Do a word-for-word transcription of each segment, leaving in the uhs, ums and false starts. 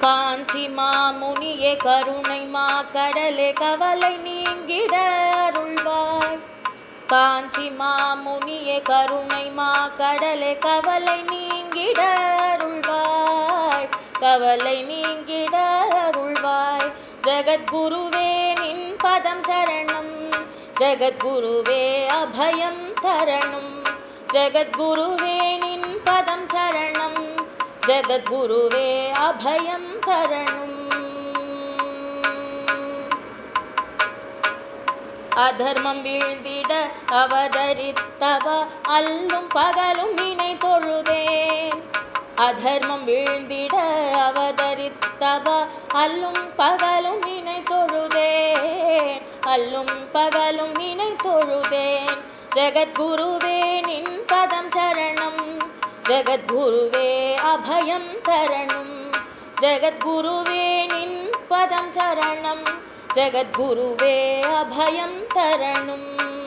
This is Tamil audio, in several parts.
காஞ்சி மாமுனியே கருணை மாக்கடலே கவலை நீங்கிட அருள்வாய். காஞ்சி மாமுனியே கருணை மாக்கடலே கவலை நீங்கிட அருள்வாய். கவலை நீங்கிட அருள்வாய். ஜெகத்குருவே நின் பதம் சரணம். ஜெகத்குருவே அபயம் தரணும். ஜெகத்குருவே நின் பதம் சரணம். ஜெகத்குருவே அபயம் தரணும். அதர்மம் வீழ்ந்திட அவதரித்தவா அல்லும் பகலும் நினை தொழுதேன். அதர்மம் வீழ்ந்திட அவதரித்தவா அல்லும் பகலும் நினை தொழுதேன். அல்லும் பகலும் நினை தொழுதேன். ஜெகத்குருவே நின் பதம் சரணம். ஜெகத்குருவே அபயம் தரணும். ஜெகத்குருவே நின் பதம் சரணம். ஜெகத்குருவே அபயம் தரணும்.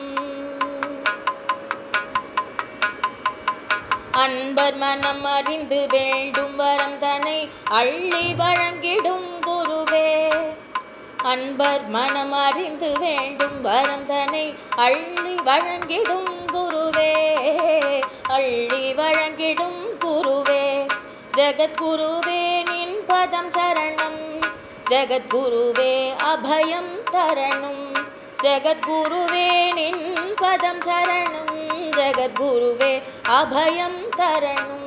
அன்பர் மனம் அறிந்து வேண்டும் வரம் தனை அள்ளி வழங்கிடும் குருவே. அன்பர் மனம் அறிந்து வேண்டும் வரம் தனை அள்ளி வழங்கிடும் குருவே. அள்ளி வழங்கிடும் குருவே. ஜெகத்குருவே நின் பதம் சரணம். ஜெகத்குருவே அபயம் தரணும். ஜெகத்குருவே நின் பதம் சரணம். ஜெகத்குருவே அபயம் தரணும்.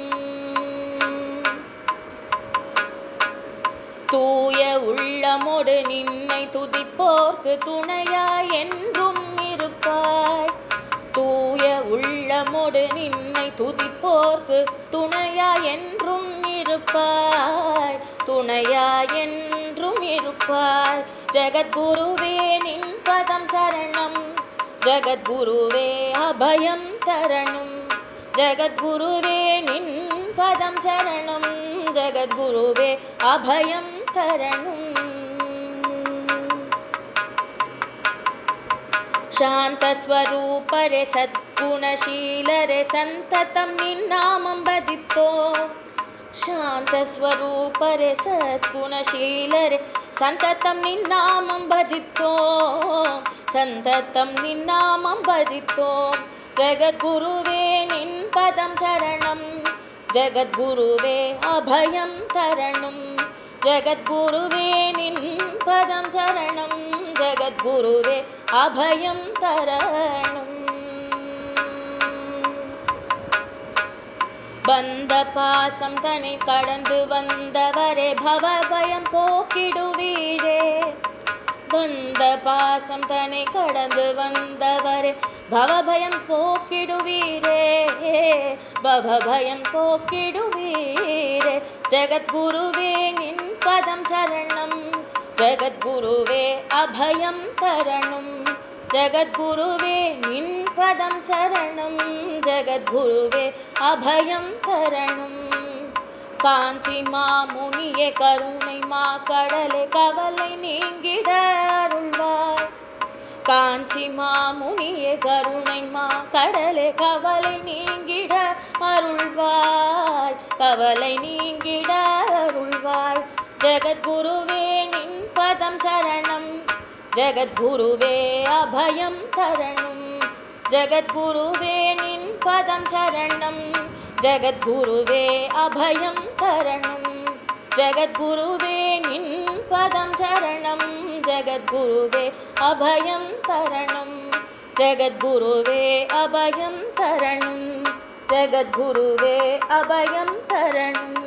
தூய உள்ளமோடு நின்னை துதிப்போர்க்கு துணையாய் என்றும் இருப்பாய். தூய உள்ளமோடு நின்னை துதிப்போர்க்கு துணையாய் என்றும் இருப்பாய். துணையாய் என்றும் இருப்பாய். ஜெகத்குருவே நின் பதம் சரணம். ஜெகத்குருவே அபயம் தரணும். ஜெகத்குருவே நின் பதம் சரணம். ஜெகத்குருவே அபயம் தரணும். शान्तस्वरूपरे सद्गुणशीलरे सन्ततं निन्नामं भजितो. शान्तस्वरूपरे सद्गुणशीलरे सन्ततं निन्नामं भजितो. सन्ततं निन्नामं भजितो. जगद्गुरुवे निन् पदं शरणं. जगद्गुरुवे अभयं तरणं. जगद्गुरुवे निन् पदं शरणं. जगद्गुरुवे अभयं तरणं. बंद पासम तनै கடந்து வந்தவரே பவபயம் போக்கிடுவீரே. बंद पासम तनै கடந்து வந்தவரே பவபயம் போக்கிடுவீரே. பவபயம் போக்கிடுவீரே. जगद्गुरुवे निन् पदं शरणं. जगद्गुरुवे अभयं तरणं. जगद्गुरुवे निन् पदं शरणं. जगद्गुरुवे अभयं तरणं. कांची मामुनिये करुणै माक्कडले कवलै नींगिड अरुள்வாய். कांची मामुनिये करुणै माक्कडले कवलै नींगिड अरुள்வாய். कवलै नींगिड अरुள்வாய். जगद्गुरुवे निन् पदं शरणं. जगद्गुरुवे अभयं तरणं. जगद्गुरुवे निन् पदं शरणं. जगद्गुरुवे अभयं तरणं. जगद्गुरुवे निन् पदं शरणं. जगद्गुरुवे अभयं तरणं. जगद्गुरुवे अभयं तरणं. जगद्गुरुवे अभयं तरणं.